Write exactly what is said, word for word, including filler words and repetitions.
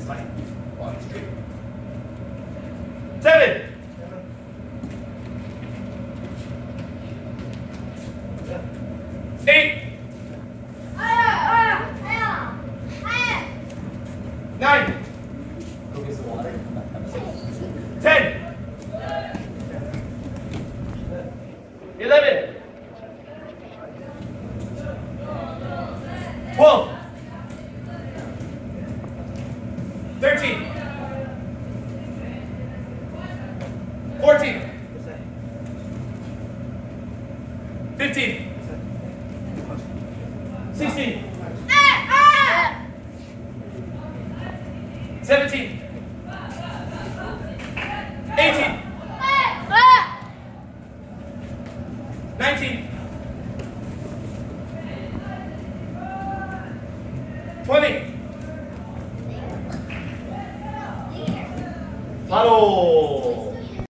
fine. One, two. Seven. Eight. Nine. Go get some water. Ten. Eleven. Twelve. Thirteen. Fourteen. Fifteen. Sixteen. Seventeen. Eighteen. Nineteen. Twenty. Follow.